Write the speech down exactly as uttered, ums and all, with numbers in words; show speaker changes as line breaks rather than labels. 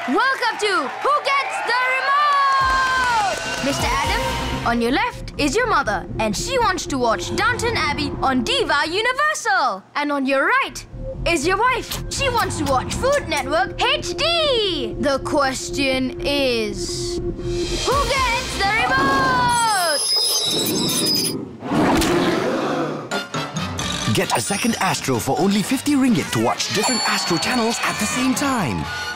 Welcome to Who Gets the Remote? Mister Adam, on your left is your mother, and she wants to watch Downton Abbey on Diva Universal. And on your right is your wife. She wants to watch Food Network H D. The question is, who gets the remote?
Get a second Astro for only fifty ringgit to watch different Astro channels at the same time.